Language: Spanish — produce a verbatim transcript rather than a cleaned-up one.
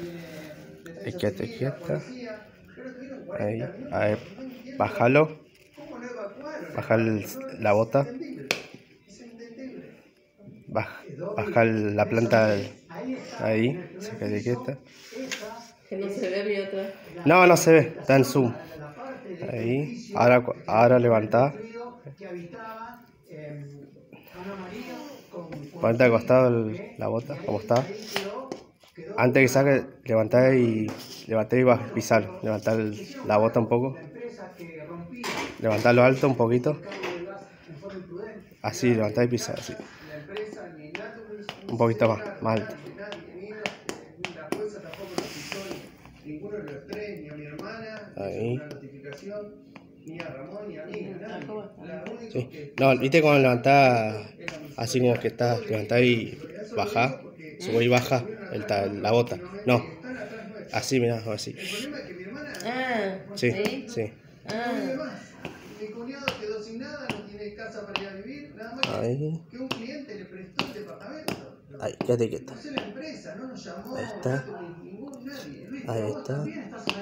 Ahí, quieta, quieta. Ahí, a ver, bájalo. Baja la bota. Baja, baja la planta ahí, se quede quieta. Que no se ve mi otra. No, no se ve, está en zoom. Ahí, ahora, ahora levantá. Ponete al costado el, la bota, como está. Antes que saque, levantá y levantá y vas a pisar. Levantá el, la bota un poco. Levantá lo alto un poquito. Así, levantá y pisar, así. Un poquito más, más alto. Ahí. Sí. No, viste cuando levantás así como que estás, levantás y bajás, subís y baja el, la bota. No, así, mirá, así. Ah, sí, sí. sí. Ah. Mi cuñado quedó sin nada, no tiene casa para ir a vivir, nada más Ahí. que un cliente le prestó el departamento. Ahí, quédate quieto. No sé la empresa, no nos llamó, Ahí está. ningún, nadie. Luis, Ahí vos está. también estás en